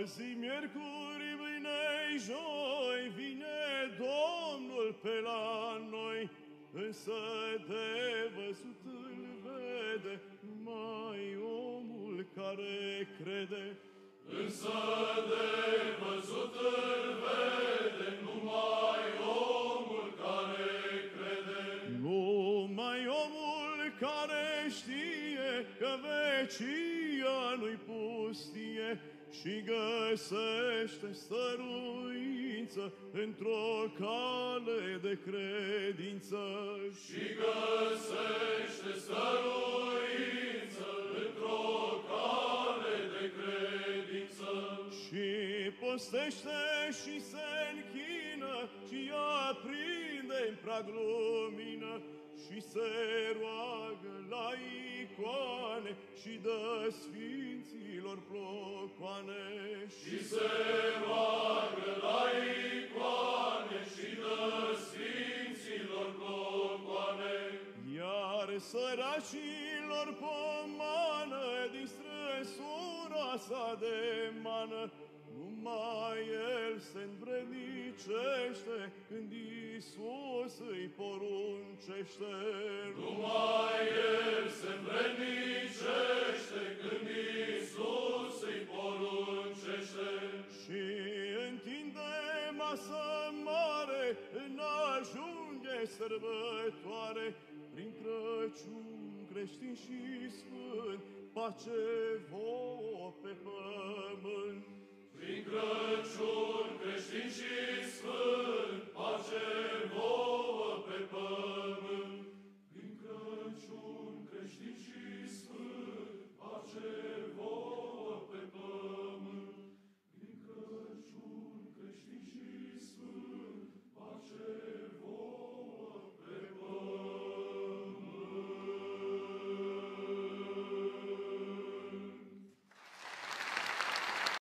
Azi miercuri, mâine joi, vine Domnul pe la noi, însă de văzut îl vede numai omul care crede. Însă de văzut îl vede numai omul care crede. Numai omul care știe că vecia nu-i pustie și găsește stăruință într-o cale de credință. Și găsește stăruință într-o cale de credință. Și postește și se închină și aprinde în prag lumină și se roagă la icoane și dă sfinților plocoane. Și se roagă la icoane și dă sfinților plocoane. Iar săracilor pomană din strânsura sa de mană, numai el se învrednicește când Iisus îi poruncește. Numai el se învrednicește când Iisus îi poruncește. Și întinde masă mare, în ajunge sărbătoare, prin Crăciun creștin și sfânt, pace vouă pe pământ. Prin Crăciun creștin și sfânt, pace vouă pe pământ. Prin Crăciun creștin și sfânt, pace